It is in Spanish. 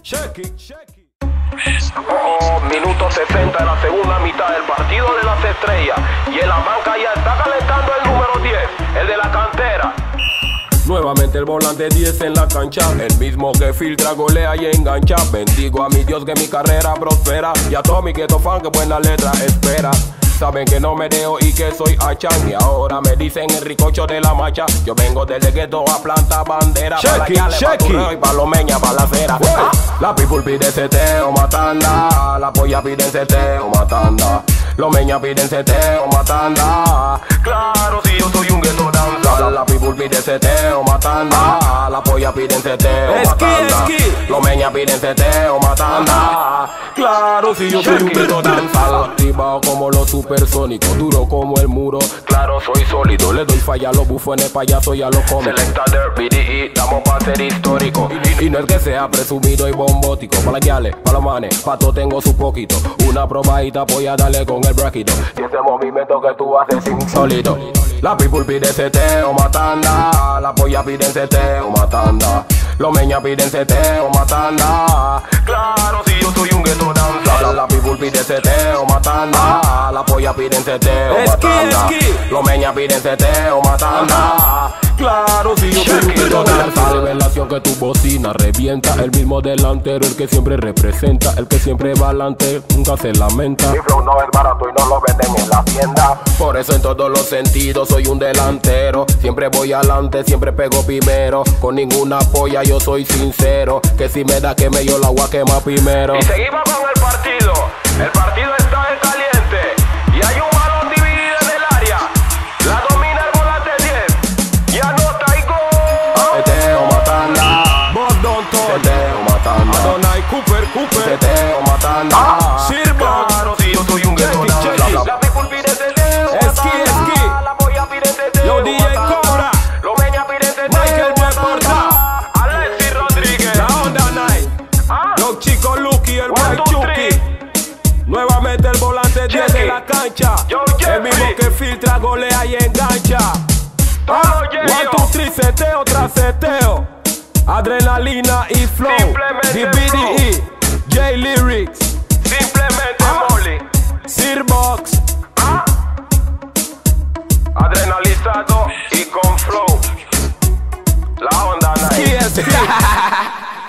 Minuto 60 de la segunda mitad del partido de las estrellas. Y en la banca ya está calentando el número 10, el de la cantera. Nuevamente el volante 10 en la cancha, el mismo que filtra, golea y engancha. Bendigo a mi Dios que mi carrera prospera, y a todo mi quieto fan que buena letra espera. Saben que no me dejo y que soy Achan, y ahora me dicen el ricocho de la macha. Yo vengo desde gueto a plantar bandera, para pa' turreo y palomeña pa' la acera. La people pide seteo, matanda. La polla piden seteo, matanda. Los meñas piden seteo, matanda. Claro, si yo soy un gueto danza. La people pide seteo, matanda. La polla piden seteo, matanda. Los meñas piden seteo, matanda. Claro, si yo soy un gueto danza. Activado como los supersónicos, duro como el muro. Claro, soy sólido. Le doy falla a los bufones, payasos y a los cómicos. Selectader, BDE, estamos pa' ser histórico. Y no es que sea presumido y bombótico. Pa' las guiales, pa' los manes, pa' todo tengo su poquito. Una probadita voy a darle con el braquito. Y ese movimiento que tú haces insólito. La people pide seteo, matanda. La polla piden seteo, matanda. Los meñas piden seteo, matanda. Claro, si yo soy un gueto danza. La people pide seteo, matanda. La polla piden seteo, matanda. Los meñas piden seteo, matanda. Claro, si yo soy un gueto danza. Revelación que tu bocina revienta. El mismo delantero, el que siempre representa. El que siempre va adelante, nunca se lamenta. Mi flow no es barato y no lo venden en la tienda. Por eso en todos los sentidos soy un delantero. Siempre voy adelante, siempre pego primero. Con ninguna polla yo soy sincero. Que si me da que me yo la voy a quemar primero. Y seguimos con el partido. El partido está en caliente. Y hay un balón dividido en el área. La domina el volante 10. Y anota y gol. Seteo matanda. Seteo matanda. Adonai Cooper. Seteo matanda. Sirva. Claro, si yo soy un gueto danza. La people pide seteo. Esqui. La polla pide seteo. Yo DJ Cobra. Los meñas piden seteo. Michael Porta. Alexis Rodríguez. La Onda Night. Los chicos Lucky, el White Chucky. Nuevamente el volante 10 de la cancha. El mismo que filtra, golea y engancha. 1, 2, 3, seteo tras seteo. Adrenalina y flow. BDE, J-Lyrics. Simplemente Molly. Sirbox. Adrenalizado y con flow. La Onda Night.